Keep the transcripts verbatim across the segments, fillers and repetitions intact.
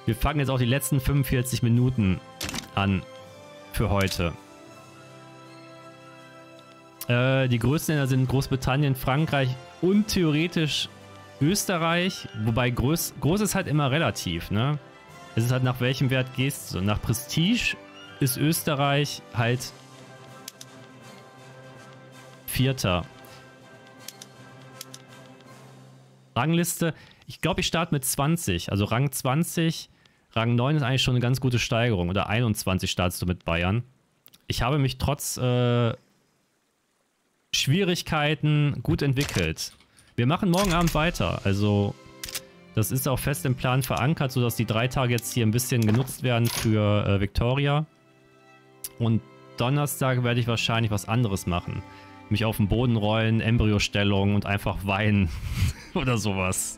Wir fangen jetzt auch die letzten fünfundvierzig Minuten an für heute. Äh, die größten Länder sind Großbritannien, Frankreich und theoretisch Österreich. Wobei groß, groß ist halt immer relativ, ne? Es ist halt nach welchem Wert gehst du. Nach Prestige ist Österreich halt Vierter. Rangliste, ich glaube, ich starte mit zwanzig. Also Rang zwanzig, Rang neun ist eigentlich schon eine ganz gute Steigerung. Oder einundzwanzig startest du mit Bayern. Ich habe mich trotz äh, Schwierigkeiten gut entwickelt. Wir machen morgen Abend weiter. Also das ist auch fest im Plan verankert, sodass die drei Tage jetzt hier ein bisschen genutzt werden für äh, Victoria. Und Donnerstag werde ich wahrscheinlich was anderes machen. Mich auf den Boden rollen, Embryostellung und einfach weinen oder sowas.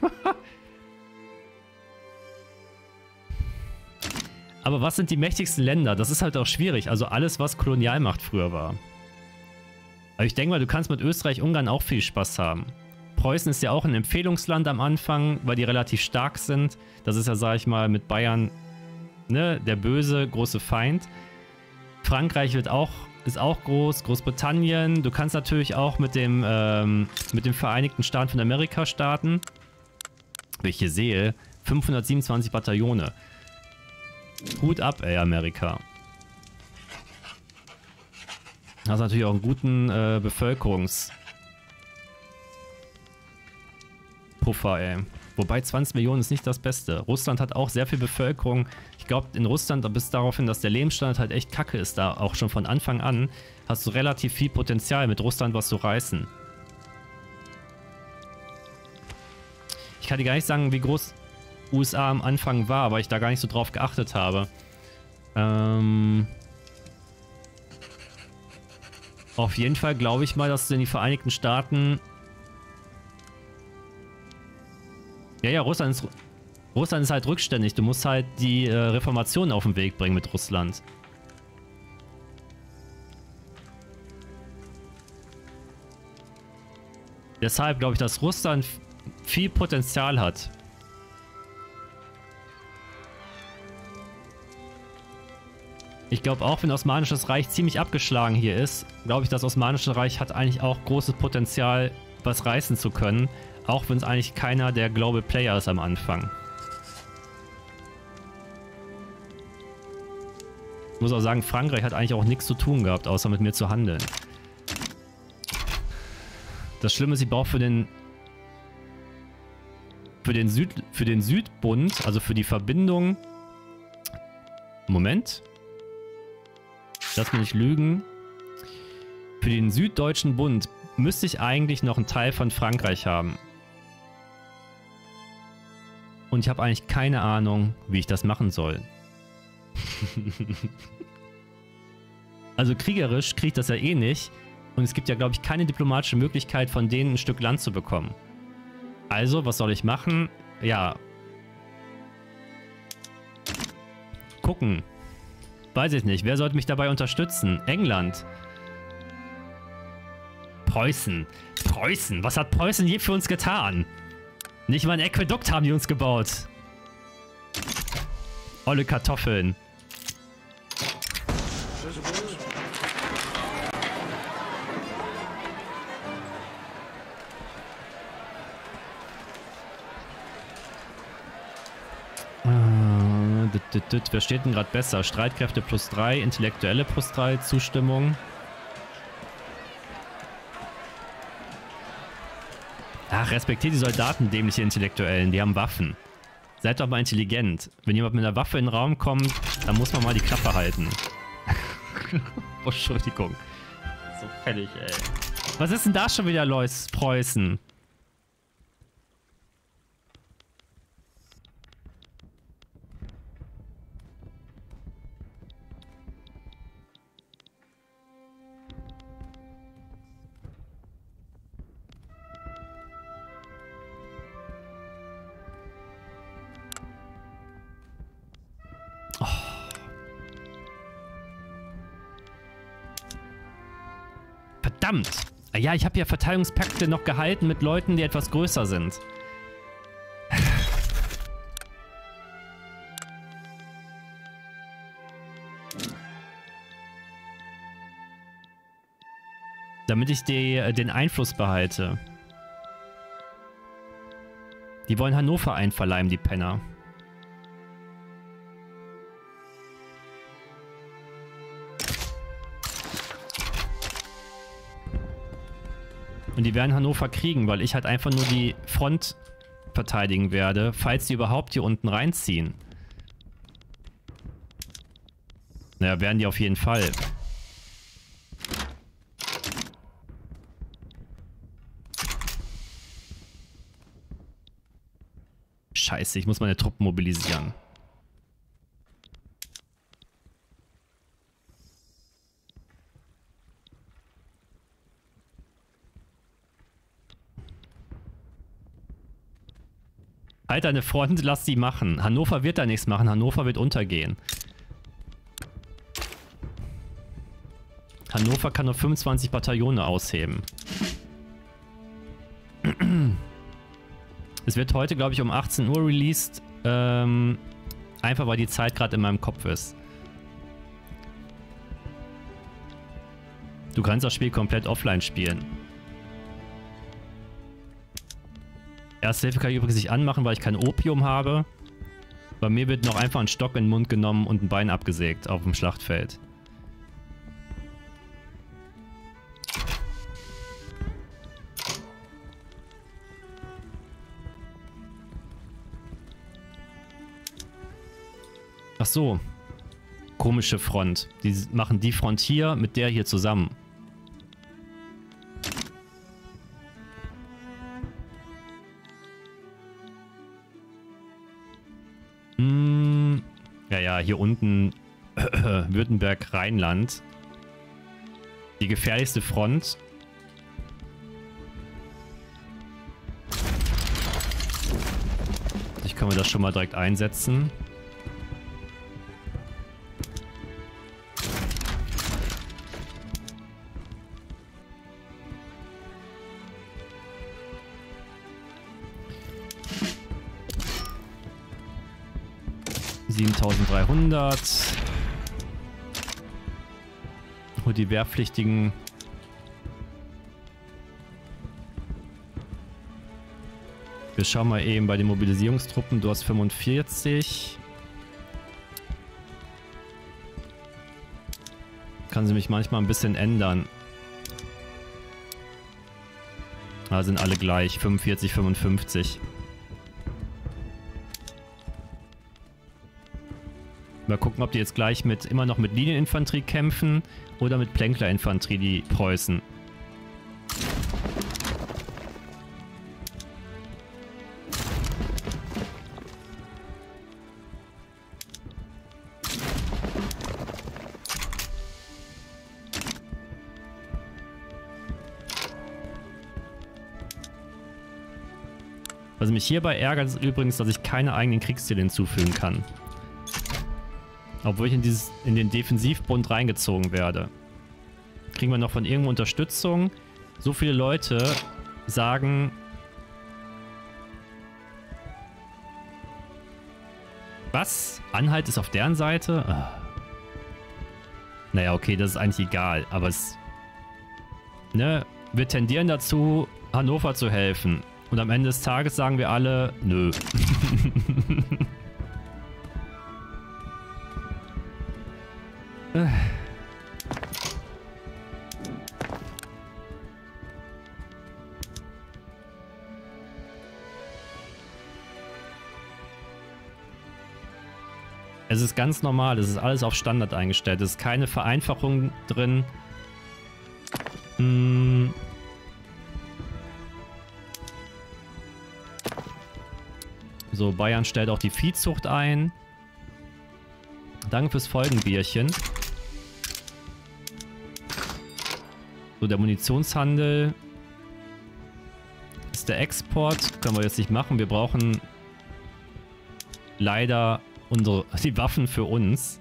Aber was sind die mächtigsten Länder? Das ist halt auch schwierig. Also alles, was Kolonialmacht früher war. Aber ich denke mal, du kannst mit Österreich, Ungarn auch viel Spaß haben. Preußen ist ja auch ein Empfehlungsland am Anfang, weil die relativ stark sind. Das ist ja, sag ich mal, mit Bayern, ne, der böse, große Feind. Frankreich wird auch, ist auch groß. Großbritannien. Du kannst natürlich auch mit dem, ähm, mit den Vereinigten Staaten von Amerika starten. Wie ich hier sehe, fünfhundertsiebenundzwanzig Bataillone. Hut ab, ey, Amerika. Hast natürlich auch einen guten äh, Bevölkerungspuffer, ey. Wobei zwanzig Millionen ist nicht das Beste. Russland hat auch sehr viel Bevölkerung. Ich glaube, in Russland, bis darauf hin, dass der Lebensstandard halt echt kacke ist, da auch schon von Anfang an, hast du relativ viel Potenzial, mit Russland was zu reißen. Ich kann dir gar nicht sagen, wie groß U S A am Anfang war, weil ich da gar nicht so drauf geachtet habe. Ähm... Auf jeden Fall glaube ich mal, dass du in die Vereinigten Staaten... Ja, ja, Russland ist, Russland ist halt rückständig. Du musst halt die äh, Reformation auf den Weg bringen mit Russland. Deshalb glaube ich, dass Russland viel Potenzial hat. Ich glaube auch, wenn Osmanisches Reich ziemlich abgeschlagen hier ist, glaube ich, das Osmanische Reich hat eigentlich auch großes Potenzial, was reißen zu können. Auch wenn es eigentlich keiner der Global Player ist am Anfang. Ich muss auch sagen, Frankreich hat eigentlich auch nichts zu tun gehabt, außer mit mir zu handeln. Das Schlimme ist, ich brauche für den für den Süd für den Südbund, also für die Verbindung. Moment. Lass mich nicht lügen. Für den Süddeutschen Bund müsste ich eigentlich noch einen Teil von Frankreich haben. Und ich habe eigentlich keine Ahnung, wie ich das machen soll. Also kriegerisch kriege ich das ja eh nicht. Und es gibt ja, glaube ich, keine diplomatische Möglichkeit, von denen ein Stück Land zu bekommen. Also, was soll ich machen? Ja. Gucken. Weiß ich nicht. Wer sollte mich dabei unterstützen? England. Preußen. Preußen. Was hat Preußen je für uns getan? Nicht mal ein Aquädukt haben die uns gebaut. Olle Kartoffeln. Wer steht denn gerade besser? Streitkräfte plus drei, Intellektuelle plus drei, Zustimmung. Ach, respektiert die Soldaten, dämliche Intellektuellen, die haben Waffen. Seid doch mal intelligent. Wenn jemand mit einer Waffe in den Raum kommt, dann muss man mal die Klappe halten. Oh, Entschuldigung. So fertig, ey. Was ist denn da schon wieder los, Preußen? Verdammt! Ja, ich habe ja Verteilungspakte noch gehalten mit Leuten, die etwas größer sind. Damit ich die, den Einfluss behalte. Die wollen Hannover einverleiben, die Penner. Und die werden Hannover kriegen, weil ich halt einfach nur die Front verteidigen werde, falls die überhaupt hier unten reinziehen. Naja, werden die auf jeden Fall. Scheiße, ich muss meine Truppen mobilisieren. Halt deine Front, lass die machen. Hannover wird da nichts machen. Hannover wird untergehen. Hannover kann nur fünfundzwanzig Bataillone ausheben. Es wird heute, glaube ich, um achtzehn Uhr released. Ähm, einfach, weil die Zeit gerade in meinem Kopf ist. Du kannst das Spiel komplett offline spielen. Erste Hilfe kann ich übrigens nicht anmachen, weil ich kein Opium habe. Bei mir wird noch einfach ein Stock in den Mund genommen und ein Bein abgesägt auf dem Schlachtfeld. Ach so. Komische Front. Die machen die Front hier mit der hier zusammen. Hm. Ja, ja, hier unten Württemberg, Rheinland. Die gefährlichste Front. Ich kann mir das schon mal direkt einsetzen. siebentausenddreihundert. Und die Wehrpflichtigen. Wir schauen mal eben bei den Mobilisierungstruppen. Du hast fünfundvierzig. Kann sie mich manchmal ein bisschen ändern. Da sind alle gleich. fünfundvierzig, fünfundfünfzig. Mal gucken, ob die jetzt gleich mit immer noch mit Linieninfanterie kämpfen oder mit Plänklerinfanterie, die Preußen. Was mich hierbei ärgert, ist übrigens, dass ich keine eigenen Kriegsziele hinzufügen kann. Obwohl ich in, dieses, in den Defensivbund reingezogen werde. Kriegen wir noch von irgendwo Unterstützung? So viele Leute sagen... Was? Anhalt ist auf deren Seite? Ah. Naja, okay, das ist eigentlich egal. Aber es... Ne? Wir tendieren dazu, Hannover zu helfen. Und am Ende des Tages sagen wir alle, nö. Es ist ganz normal, es ist alles auf Standard eingestellt, es ist keine Vereinfachung drin. Hm. So, Bayern stellt auch die Viehzucht ein. Danke fürs Folgenbierchen. So, der Munitionshandel ist der Export. Können wir jetzt nicht machen. Wir brauchen leider unsere, die Waffen für uns.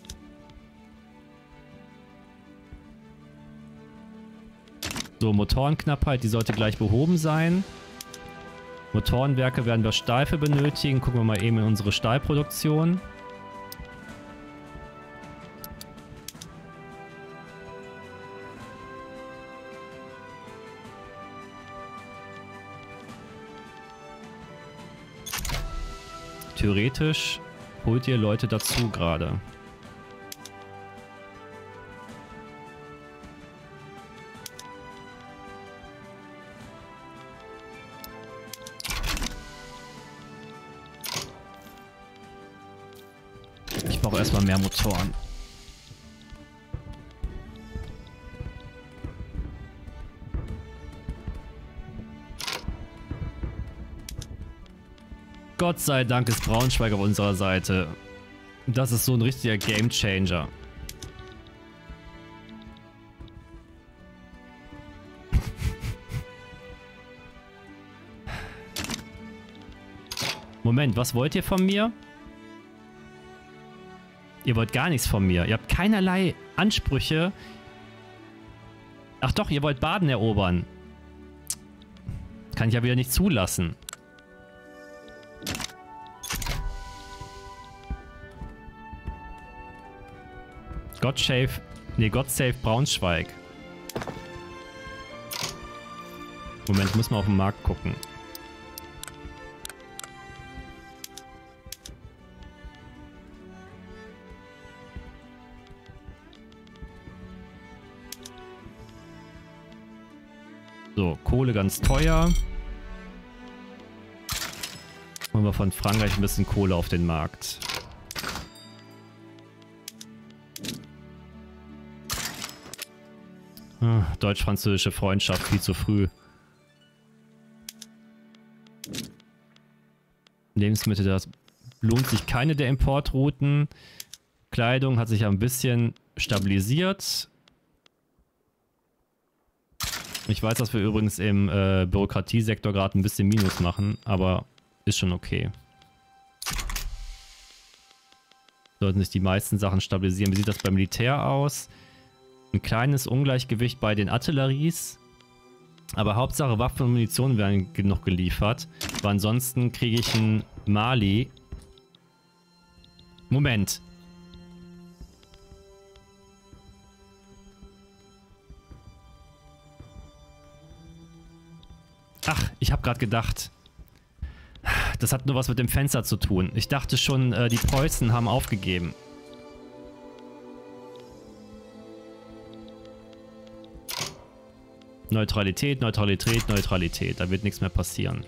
So, Motorenknappheit, die sollte gleich behoben sein. Motorenwerke werden wir Stahl für benötigen. Gucken wir mal eben in unsere Stahlproduktion. theoretisch holt ihr Leute dazu gerade. Ich brauche erstmal mehr Motoren. Gott sei Dank ist Braunschweig auf unserer Seite. Das ist so ein richtiger Gamechanger. Moment, was wollt ihr von mir? Ihr wollt gar nichts von mir. Ihr habt keinerlei Ansprüche. Ach doch, ihr wollt Baden erobern. Kann ich ja wieder nicht zulassen. God save, nee, God save Braunschweig. Moment, ich muss mal auf den Markt gucken. So, Kohle ganz teuer. Holen wir von Frankreich ein bisschen Kohle auf den Markt. Deutsch-französische Freundschaft, viel zu früh. Lebensmittel, das lohnt sich keine der Importrouten. Kleidung hat sich ein bisschen stabilisiert. Ich weiß, dass wir übrigens im äh, Bürokratiesektor gerade ein bisschen Minus machen, aber ist schon okay. Sollten sich die meisten Sachen stabilisieren. Wie sieht das beim Militär aus? Ein kleines Ungleichgewicht bei den Artilleries. Aber Hauptsache Waffen und Munition werden noch geliefert. Aber ansonsten kriege ich ein Mali. Moment. Ach, ich habe gerade gedacht. Das hat nur was mit dem Fenster zu tun. Ich dachte schon, äh, die Preußen haben aufgegeben. Neutralität, Neutralität, Neutralität. Da wird nichts mehr passieren.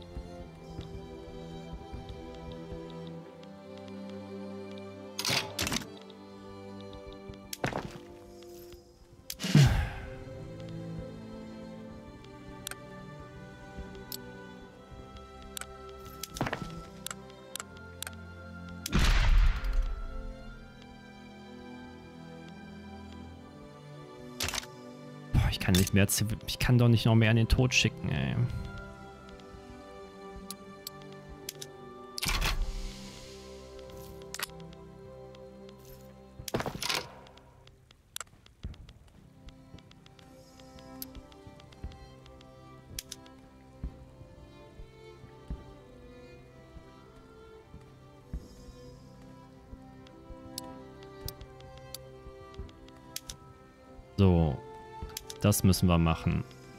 Ich kann nicht mehr, ich kann doch nicht noch mehr in den Tod schicken, ey. So. Das müssen wir machen.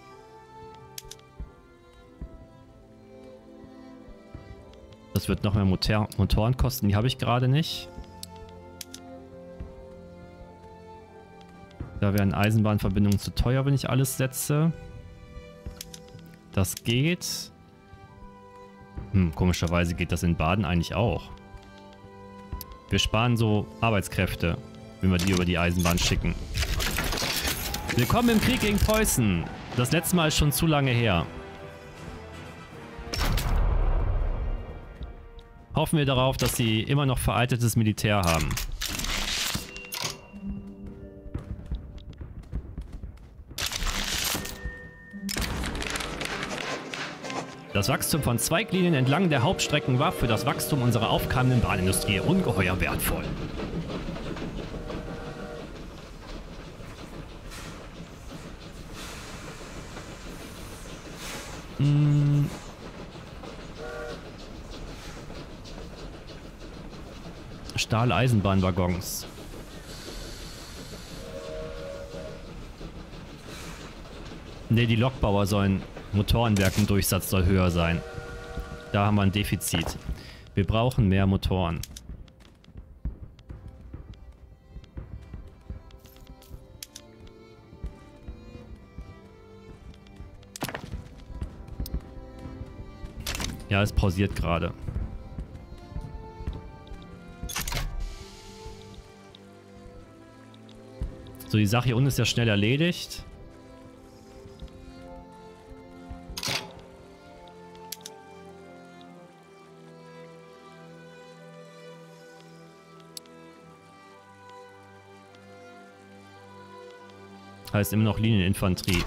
Das wird noch mehr Motor Motoren kosten. Die habe ich gerade nicht. Da wären Eisenbahnverbindungen zu teuer, wenn ich alles setze. Das geht. Hm, komischerweise geht das in Baden eigentlich auch. Wir sparen so Arbeitskräfte, wenn wir die über die Eisenbahn schicken. Willkommen im Krieg gegen Preußen. Das letzte Mal ist schon zu lange her. Hoffen wir darauf, dass sie immer noch veraltetes Militär haben. Das Wachstum von Zweiglinien entlang der Hauptstrecken war für das Wachstum unserer aufkeimenden Bahnindustrie ungeheuer wertvoll. Hm. Stahl-Eisenbahnwaggons. Ne, die Lokbauer sollen Motorenwerkendurchsatz soll höher sein. Da haben wir ein Defizit. Wir brauchen mehr Motoren. Ja, es pausiert gerade. So, die Sache hier unten ist ja schnell erledigt. Heißt immer noch Linieninfanterie.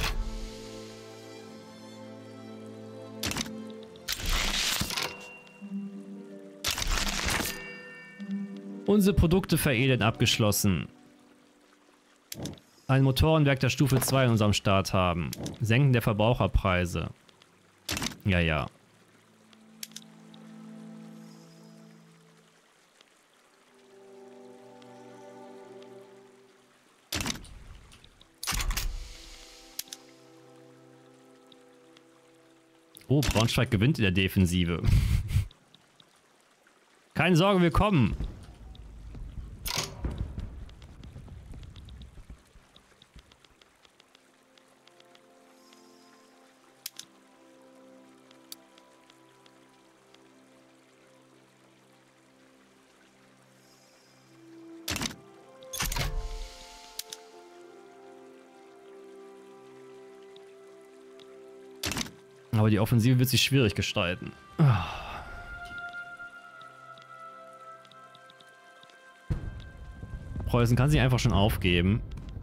Unsere Produkte veredeln abgeschlossen. Ein Motorenwerk der Stufe zwei in unserem Start haben. Senken der Verbraucherpreise. Ja, ja. Oh, Braunschweig gewinnt in der Defensive. Keine Sorge, wir kommen. Aber die Offensive wird sich schwierig gestalten. Preußen kann sich einfach schon aufgeben.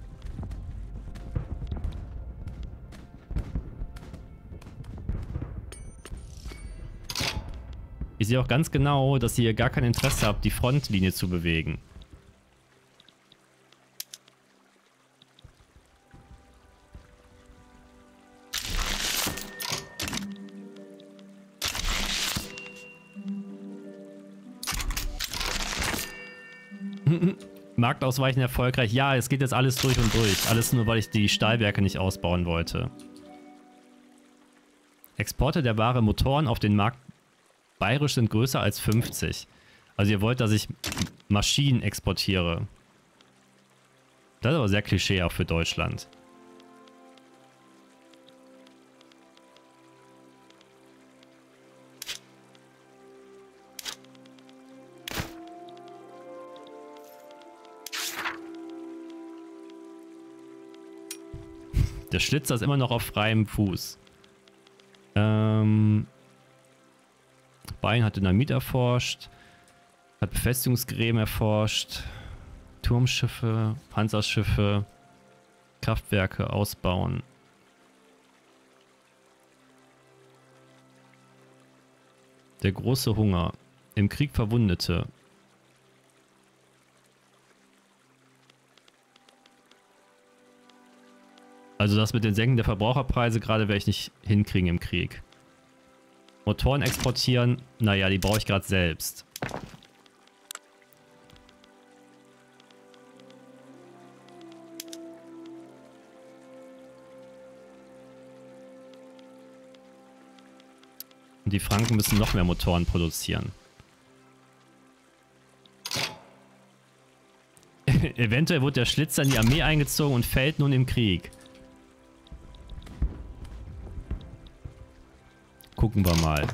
Ich sehe auch ganz genau, dass ihr gar kein Interesse habt, die Frontlinie zu bewegen. Marktausweichen erfolgreich. Ja, es geht jetzt alles durch und durch. Alles nur, weil ich die Stahlwerke nicht ausbauen wollte. Exporte der Ware Motoren auf den Markt bayerisch sind größer als fünfzig. Also ihr wollt, dass ich Maschinen exportiere. Das ist aber sehr Klischee auch für Deutschland. Der Schlitzer ist immer noch auf freiem Fuß. Ähm, Bayern hat Dynamit erforscht. Hat Befestigungsgräben erforscht. Turmschiffe, Panzerschiffe, Kraftwerke ausbauen. Der große Hunger. Im Krieg Verwundete. Also das mit den Senken der Verbraucherpreise gerade werde ich nicht hinkriegen im Krieg. Motoren exportieren, naja, die brauche ich gerade selbst. Und die Franken müssen noch mehr Motoren produzieren. Eventuell wurde der Schlitzer in die Armee eingezogen und fällt nun im Krieg. Gucken wir mal.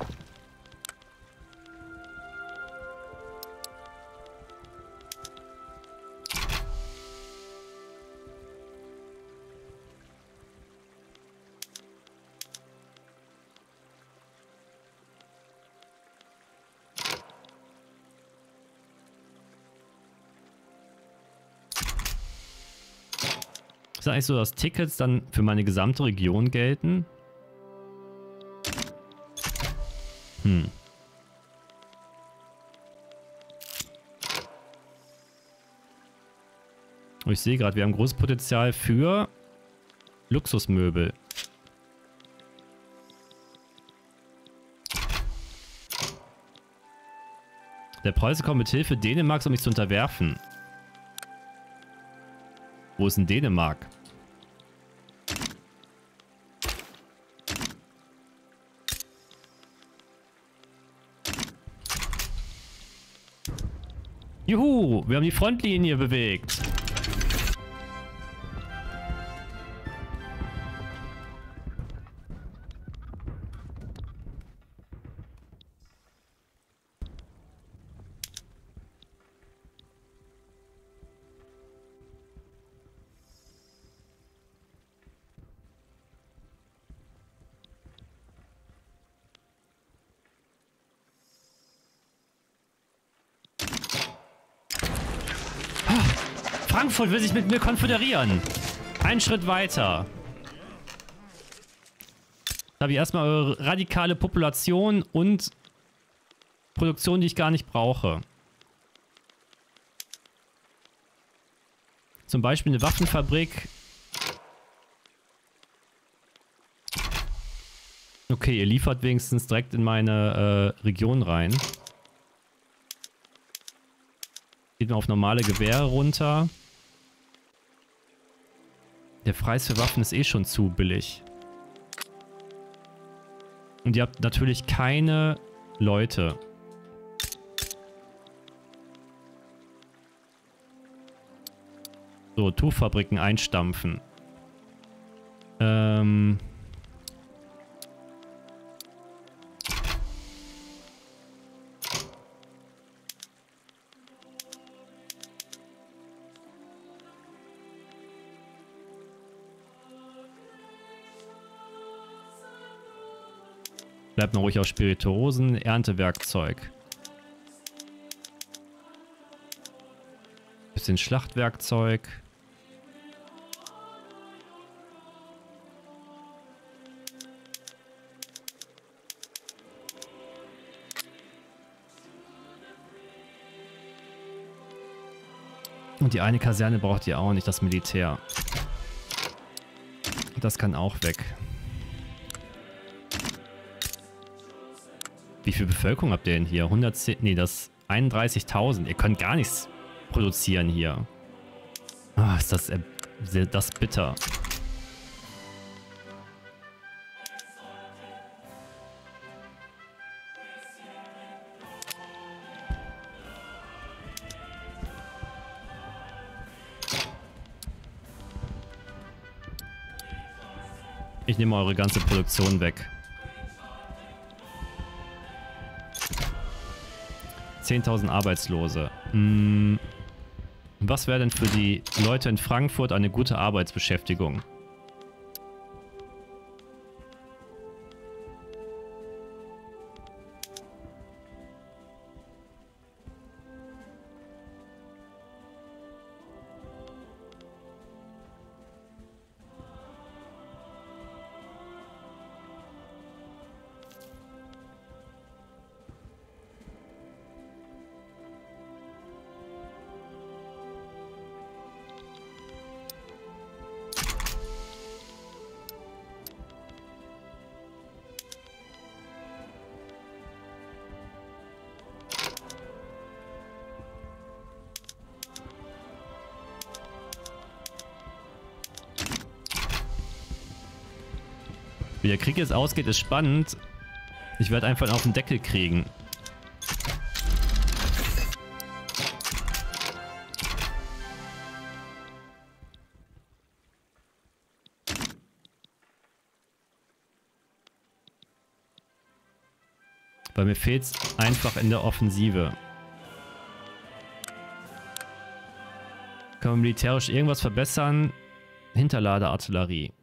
Ist das eigentlich so, dass Tickets dann für meine gesamte Region gelten? Hm. Und ich sehe gerade, wir haben großes Potenzial für Luxusmöbel. Der Preuße kommt mit Hilfe Dänemarks, um mich zu unterwerfen. Wo ist denn Dänemark? Juhu, wir haben die Frontlinie bewegt. Frankfurt will sich mit mir konföderieren. Einen Schritt weiter. Da habe ich erstmal eure radikale Population und Produktion, die ich gar nicht brauche. Zum Beispiel eine Waffenfabrik. Okay, ihr liefert wenigstens direkt in meine äh, Region rein. Geht mal auf normale Gewehre runter. Der Preis für Waffen ist eh schon zu billig. Und ihr habt natürlich keine Leute. So, Tuchfabriken einstampfen. Ähm... Bleibt noch ruhig auf Spirituosen, Erntewerkzeug. Bisschen Schlachtwerkzeug. Und die eine Kaserne braucht ihr auch nicht, das Militär. Das kann auch weg. Wie viel Bevölkerung habt ihr denn hier? hundertzehn, nee, das einunddreißigtausend. Ihr könnt gar nichts produzieren hier. Ah, ist das, äh, das bitter. Ich nehme eure ganze Produktion weg. zehntausend Arbeitslose. Hm. Was wäre denn für die Leute in Frankfurt eine gute Arbeitsbeschäftigung? Wie der Krieg jetzt ausgeht, ist spannend. Ich werde einfach auf den Deckel kriegen. Weil mir fehlt es einfach in der Offensive. Kann man militärisch irgendwas verbessern? Hinterladeartillerie.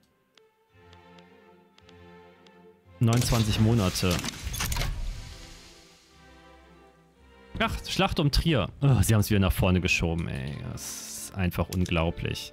neunundzwanzig Monate. Ach, Schlacht um Trier. Oh, sie haben es wieder nach vorne geschoben, ey. Das ist einfach unglaublich.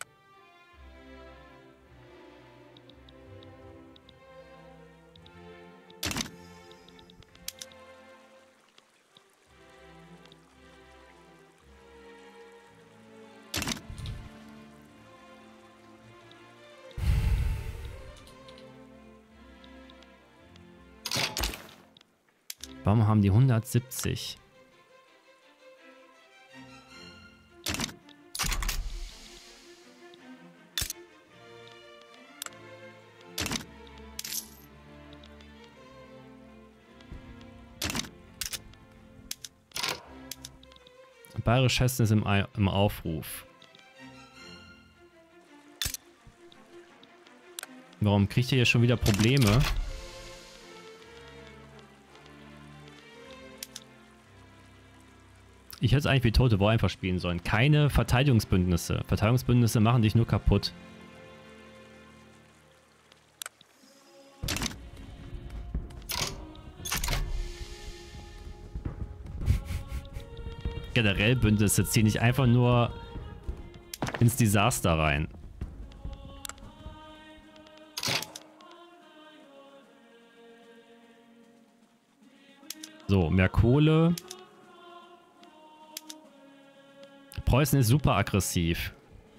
Warum haben die hundertsiebzig? Bayerisch Hessen ist im, im Aufruf. Warum kriegt ihr hier schon wieder Probleme? Ich hätte es eigentlich wie Tote War einfach spielen sollen. Keine Verteidigungsbündnisse. Verteidigungsbündnisse machen dich nur kaputt. Generell Bündnisse ziehen dich einfach nur ins Desaster rein. So, mehr Kohle. Preußen ist super aggressiv.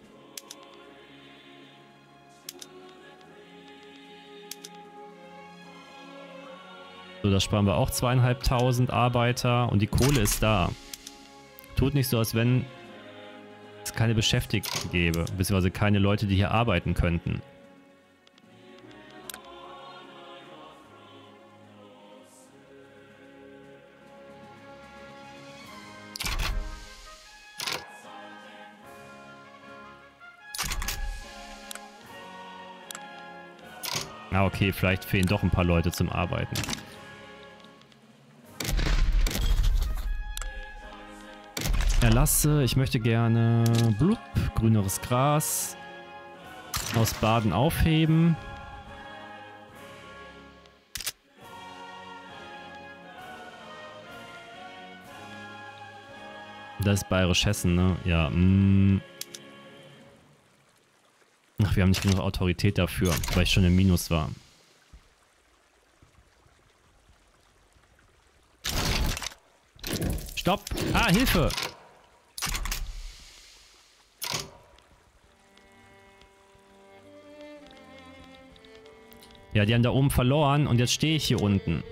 So, das sparen wir auch zweieinhalbtausend Arbeiter und die Kohle ist da. Tut nicht so, als wenn es keine Beschäftigten gäbe, beziehungsweise keine Leute, die hier arbeiten könnten. Ah, okay, vielleicht fehlen doch ein paar Leute zum Arbeiten. Erlasse, ich möchte gerne blub, grüneres Gras aus Baden aufheben. Das ist Bayerisch Hessen, ne? Ja, mh. Ach, wir haben nicht genug Autorität dafür, weil ich schon im Minus war. Stopp! Ah, Hilfe! Ja, die haben da oben verloren und jetzt stehe ich hier unten.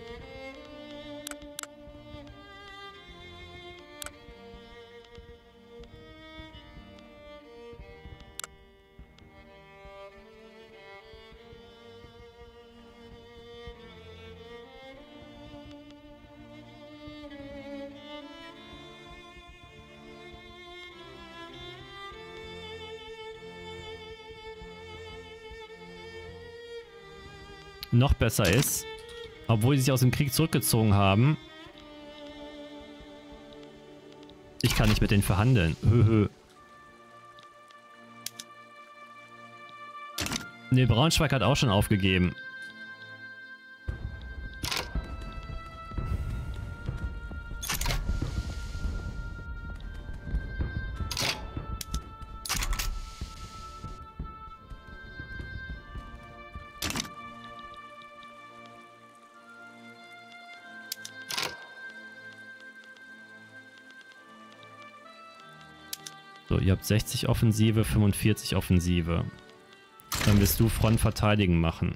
Noch besser ist, obwohl sie sich aus dem Krieg zurückgezogen haben. Ich kann nicht mit denen verhandeln. Höhö. Ne, Braunschweig hat auch schon aufgegeben. So, ihr habt sechzig Offensive, fünfundvierzig Offensive. Dann wirst du Frontverteidigen machen.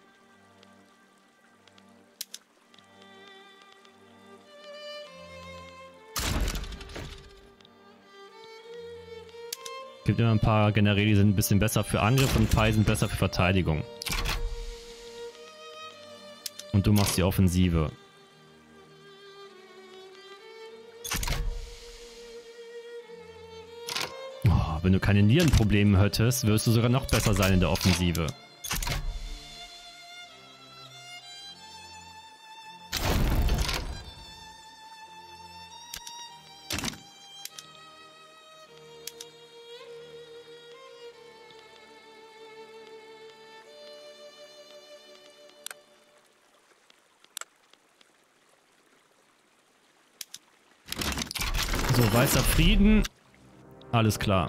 Gibt immer ein paar Generäle, die sind ein bisschen besser für Angriff und ein paar sind besser für Verteidigung. Und du machst die Offensive. Wenn du keine Nierenprobleme hättest, wirst du sogar noch besser sein in der Offensive. So, weißer Frieden. Alles klar.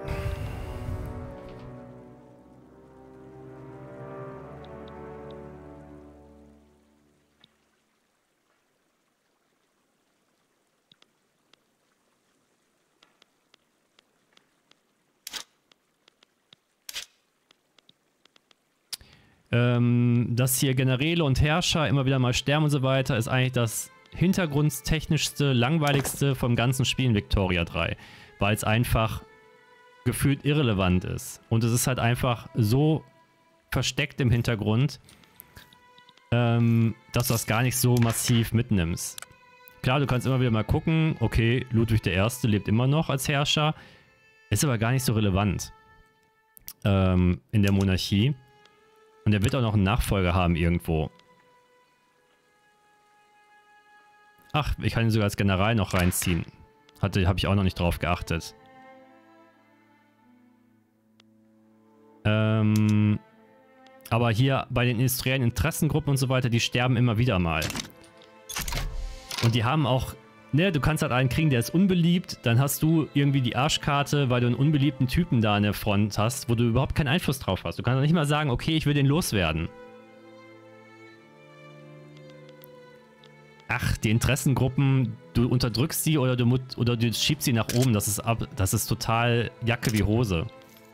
Ähm, dass hier Generäle und Herrscher immer wieder mal sterben und so weiter, ist eigentlich das hintergrundstechnischste, langweiligste vom ganzen Spiel in Victoria drei. Weil es einfach gefühlt irrelevant ist. Und es ist halt einfach so versteckt im Hintergrund, ähm, dass du das gar nicht so massiv mitnimmst. Klar, du kannst immer wieder mal gucken, okay, Ludwig der Erste lebt immer noch als Herrscher. Ist aber gar nicht so relevant ähm, in der Monarchie. Und er wird auch noch einen Nachfolger haben irgendwo. Ach, ich kann ihn sogar als General noch reinziehen. Hatte, habe ich auch noch nicht drauf geachtet. Ähm, aber hier bei den industriellen Interessengruppen und so weiter, die sterben immer wieder mal. Und die haben auch, ne, du kannst halt einen kriegen, der ist unbeliebt, dann hast du irgendwie die Arschkarte, weil du einen unbeliebten Typen da an der Front hast, wo du überhaupt keinen Einfluss drauf hast. Du kannst nicht mal sagen, okay, ich will den loswerden. Ach, die Interessengruppen, du unterdrückst sie oder du, oder du schiebst sie nach oben, das ist, ab, das ist total Jacke wie Hose.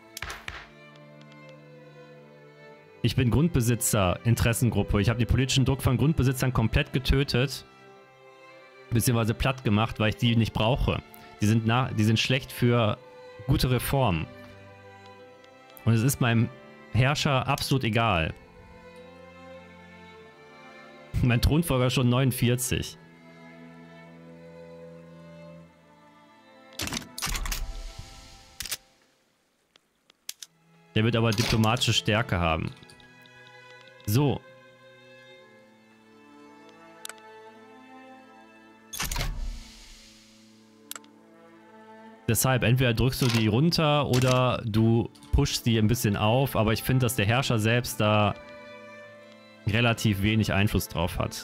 Ich bin Grundbesitzer, Interessengruppe. Ich habe den politischen Druck von Grundbesitzern komplett getötet. Beziehungsweise platt gemacht, weil ich die nicht brauche. Die sind, nach, die sind schlecht für gute Reformen. Und es ist meinem Herrscher absolut egal. Mein Thronfolger schon neunundvierzig. Der wird aber diplomatische Stärke haben. So. Deshalb, entweder drückst du die runter oder du pushst die ein bisschen auf, aber ich finde, dass der Herrscher selbst da relativ wenig Einfluss drauf hat.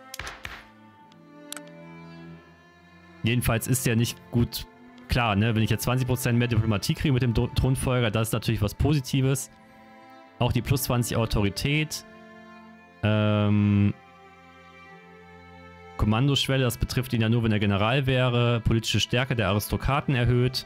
Jedenfalls ist der nicht gut. Klar, ne, wenn ich jetzt zwanzig Prozent mehr Diplomatie kriege mit dem Thronfolger, das ist natürlich was Positives. Auch die plus zwanzig Autorität. Ähm, Kommandoschwelle, das betrifft ihn ja nur, wenn er General wäre. Politische Stärke der Aristokraten erhöht.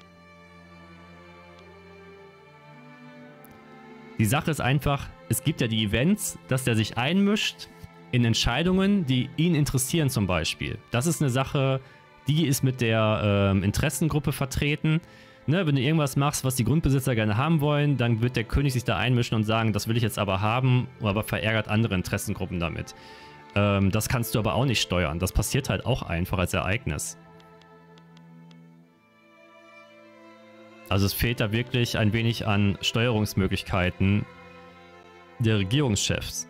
Die Sache ist einfach, es gibt ja die Events, dass der sich einmischt in Entscheidungen, die ihn interessieren zum Beispiel. Das ist eine Sache, die ist mit der ähm, Interessengruppe vertreten. Ne, wenn du irgendwas machst, was die Grundbesitzer gerne haben wollen, dann wird der König sich da einmischen und sagen, das will ich jetzt aber haben, aber verärgert andere Interessengruppen damit. Ähm, das kannst du aber auch nicht steuern. Das passiert halt auch einfach als Ereignis. Also es fehlt da wirklich ein wenig an Steuerungsmöglichkeiten der Regierungschefs.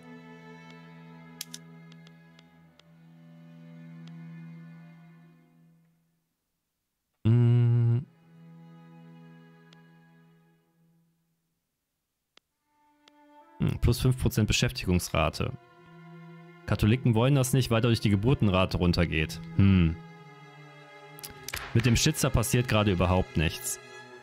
Hm. Hm, plus fünf Prozent Beschäftigungsrate. Katholiken wollen das nicht, weil dadurch die Geburtenrate runtergeht. Hm. Mit dem Schitzer passiert gerade überhaupt nichts.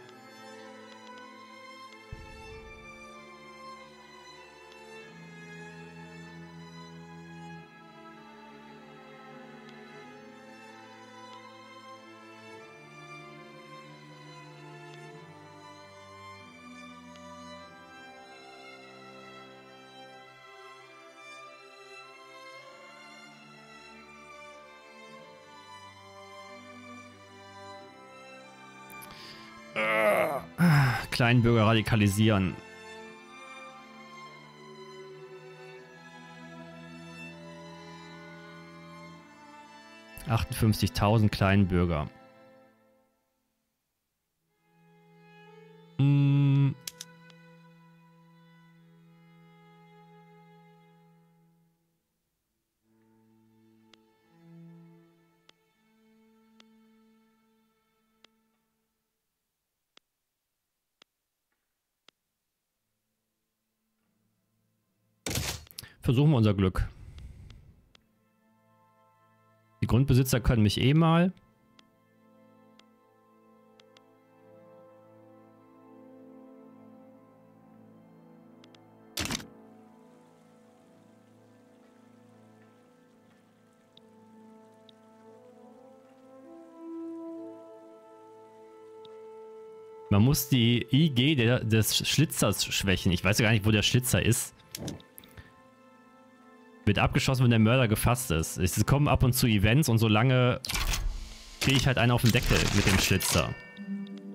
Kleinbürger radikalisieren. achtundfünfzigtausend Kleinbürger. Hm. Versuchen wir unser Glück. Die Grundbesitzer können mich eh mal. Man muss die I G der, des Schlitzers schwächen. Ich weiß ja gar nicht, wo der Schlitzer ist. Wird abgeschossen, wenn der Mörder gefasst ist. Es kommen ab und zu Events und solange kriege ich halt einen auf den Deckel mit dem Schlitzer.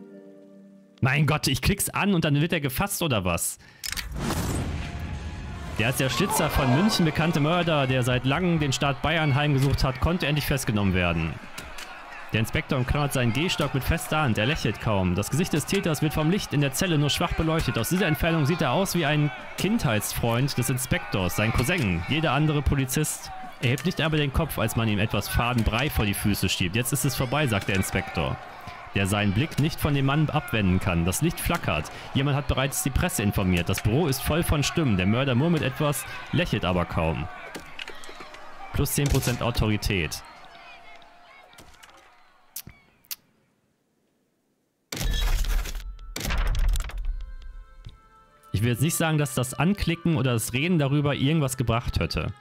Mein Gott, ich klick's an und dann wird er gefasst oder was? Der als der Schlitzer von München bekannte Mörder, der seit langem den Staat Bayern heimgesucht hat, konnte endlich festgenommen werden. Der Inspektor umklammert seinen Gehstock mit fester Hand. Er lächelt kaum. Das Gesicht des Täters wird vom Licht in der Zelle nur schwach beleuchtet. Aus dieser Entfernung sieht er aus wie ein Kindheitsfreund des Inspektors, sein Cousin. Jeder andere Polizist. Er hebt nicht aber den Kopf, als man ihm etwas faden Brei vor die Füße schiebt. Jetzt ist es vorbei, sagt der Inspektor, der seinen Blick nicht von dem Mann abwenden kann. Das Licht flackert. Jemand hat bereits die Presse informiert. Das Büro ist voll von Stimmen. Der Mörder murmelt etwas, lächelt aber kaum. Plus zehn Prozent Autorität. Ich will jetzt nicht sagen, dass das Anklicken oder das Reden darüber irgendwas gebracht hätte.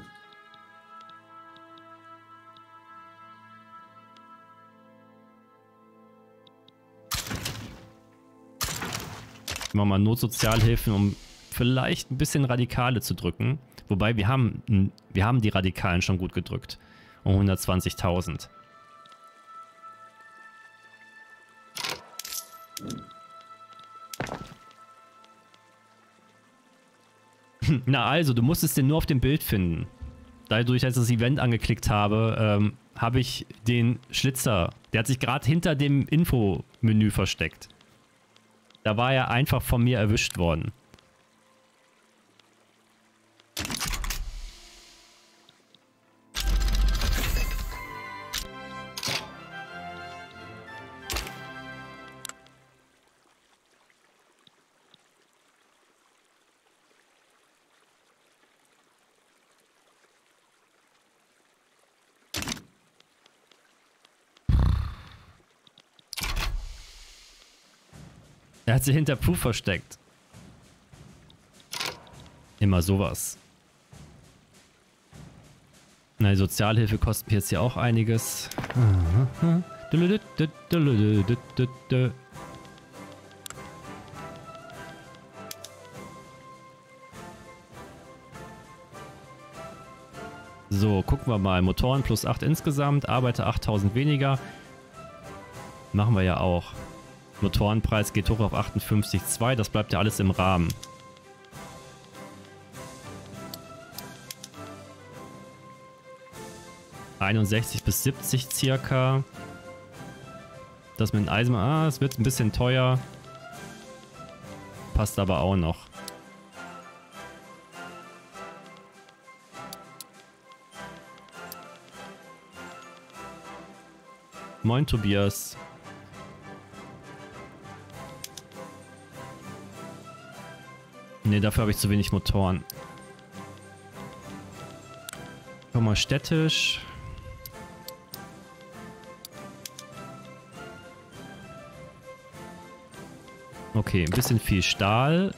Machen wir mal Notsozialhilfen, um vielleicht ein bisschen Radikale zu drücken. Wobei wir haben, wir haben die Radikalen schon gut gedrückt. Um hundertzwanzigtausend. Na also, du musstest den nur auf dem Bild finden. Dadurch, dass ich das Event angeklickt habe, ähm, habe ich den Schlitzer, der hat sich gerade hinter dem Infomenü versteckt. Da war er einfach von mir erwischt worden. Er hat sich hinter Proof versteckt. Immer sowas. Na, die Sozialhilfe kostet mir jetzt hier auch einiges. So, gucken wir mal. Motoren plus acht insgesamt, Arbeiter achttausend weniger. Machen wir ja auch. Motorenpreis geht hoch auf achtundfünfzig Komma zwei, das bleibt ja alles im Rahmen. einundsechzig bis siebzig circa. Das mit dem Eisen, ah, es wird ein bisschen teuer. Passt aber auch noch. Moin Tobias. Ne, dafür habe ich zu wenig Motoren. Komm mal städtisch. Okay, ein bisschen viel Stahl.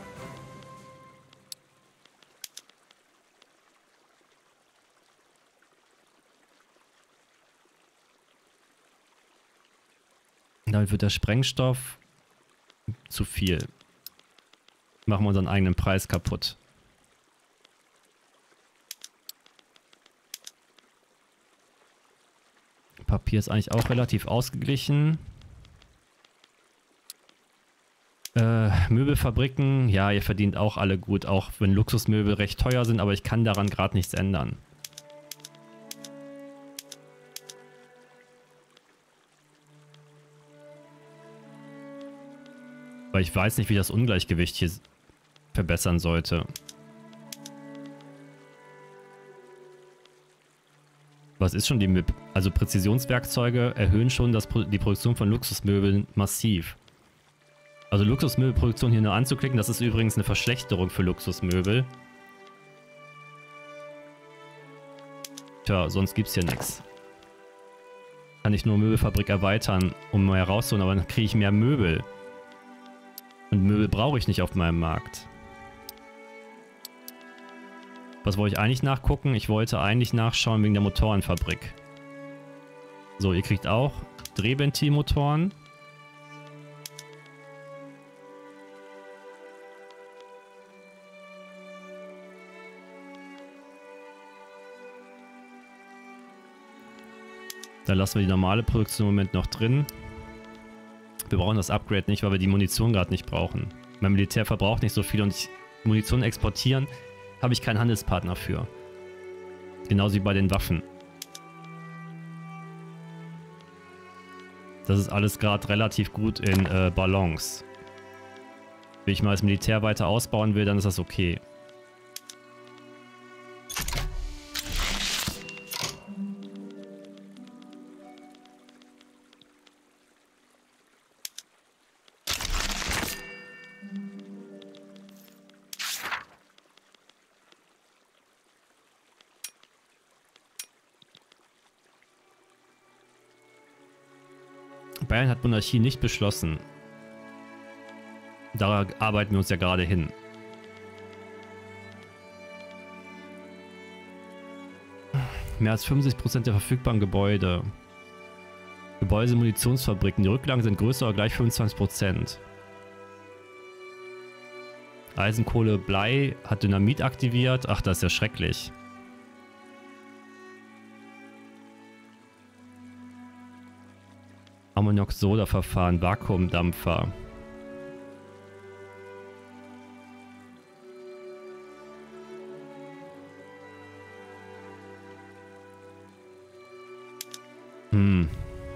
Damit wird der Sprengstoff zu viel. Machen wir unseren eigenen Preis kaputt. Papier ist eigentlich auch relativ ausgeglichen. Äh, Möbelfabriken, ja, ihr verdient auch alle gut, auch wenn Luxusmöbel recht teuer sind, aber ich kann daran gerade nichts ändern. Weil ich weiß nicht, wie das Ungleichgewicht hier verbessern sollte. Was ist schon die M I P? Also Präzisionswerkzeuge erhöhen schon das Pro die Produktion von Luxusmöbeln massiv. Also Luxusmöbelproduktion hier nur anzuklicken, das ist übrigens eine Verschlechterung für Luxusmöbel. Tja, sonst gibt's hier nichts. Kann ich nur Möbelfabrik erweitern, um mehr rauszuholen, aber dann kriege ich mehr Möbel. Und Möbel brauche ich nicht auf meinem Markt. Was wollte ich eigentlich nachgucken? Ich wollte eigentlich nachschauen wegen der Motorenfabrik. So, ihr kriegt auch Drehventilmotoren. Da lassen wir die normale Produktion im Moment noch drin. Wir brauchen das Upgrade nicht, weil wir die Munition gerade nicht brauchen. Mein Militär verbraucht nicht so viel und Munition exportieren Habe ich keinen Handelspartner für. Genauso wie bei den Waffen. Das ist alles gerade relativ gut in äh, Balance. Wenn ich mal das Militär weiter ausbauen will, dann ist das okay. Bayern hat Monarchie nicht beschlossen. Da arbeiten wir uns ja gerade hin. Mehr als fünfundsiebzig Prozent der verfügbaren Gebäude. Gebäude sind Munitionsfabriken. Die Rücklagen sind größer oder gleich fünfundzwanzig Prozent. Eisen, Kohle, Blei hat Dynamit aktiviert. Ach, das ist ja schrecklich. Ammoniak-Soda-Verfahren, Vakuumdampfer. Hm.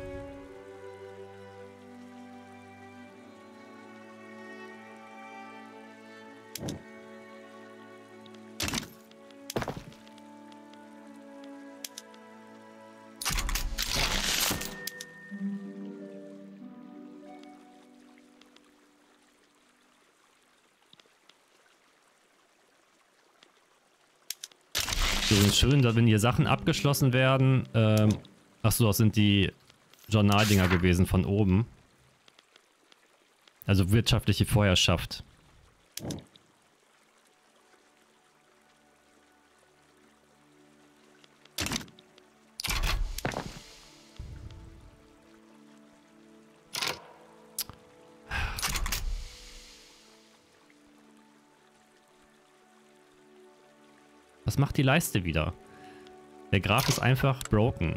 So, schön, dass wenn hier Sachen abgeschlossen werden. Ähm, Achso, das sind die Journaldinger gewesen von oben. Also wirtschaftliche Vorherrschaft. Was macht die Leiste wieder? Der Graph ist einfach broken.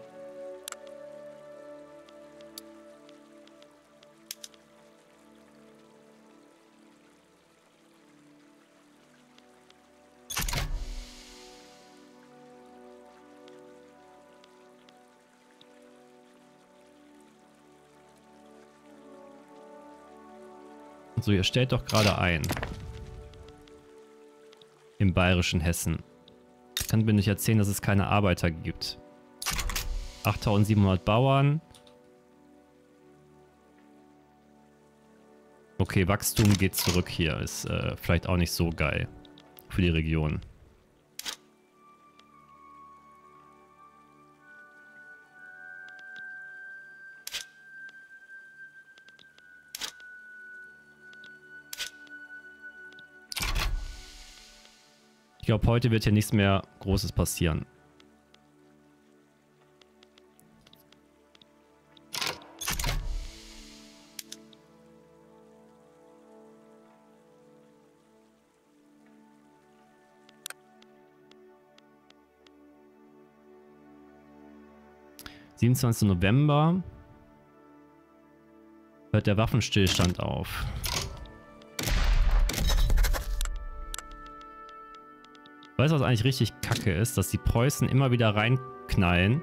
So, ihr stellt doch gerade ein. Im bayerischen Hessen. Kann mir nicht erzählen, dass es keine Arbeiter gibt. achttausendsiebenhundert Bauern. Okay, Wachstum geht zurück hier. Ist äh, vielleicht auch nicht so geil für die Region. Ich glaube, heute wird hier nichts mehr Großes passieren. siebenundzwanzigster November hört der Waffenstillstand auf. Weißt du, was eigentlich richtig kacke ist? Dass die Preußen immer wieder reinknallen.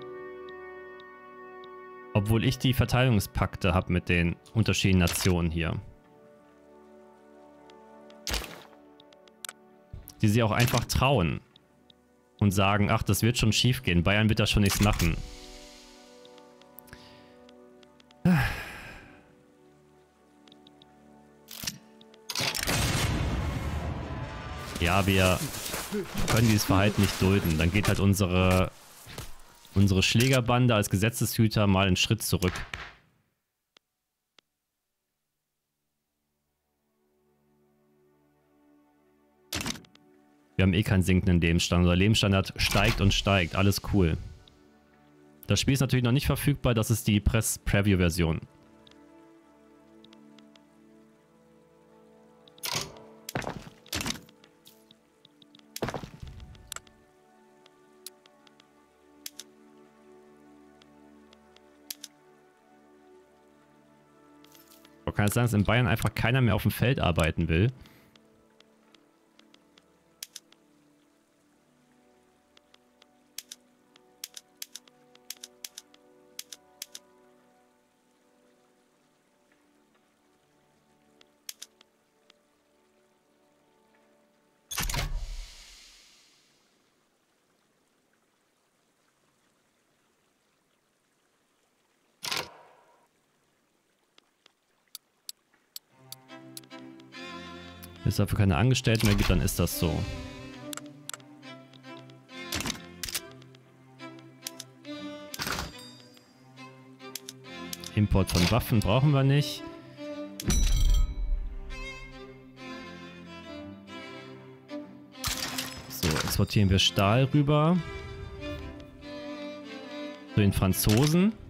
Obwohl ich die Verteidigungspakte habe mit den unterschiedlichen Nationen hier. Die sich auch einfach trauen. Und sagen, ach, das wird schon schief gehen. Bayern wird da schon nichts machen. Ja, wir können dieses Verhalten nicht dulden. Dann geht halt unsere, unsere Schlägerbande als Gesetzeshüter mal einen Schritt zurück. Wir haben eh keinen sinkenden Lebensstandard. Unser Lebensstandard steigt und steigt. Alles cool. Das Spiel ist natürlich noch nicht verfügbar. Das ist die Press-Preview-Version. Kann es sein, dass in Bayern einfach keiner mehr auf dem Feld arbeiten will? Wenn es dafür keine Angestellten mehr gibt, dann ist das so. Import von Waffen brauchen wir nicht. So, exportieren wir Stahl rüber. Zu den Franzosen.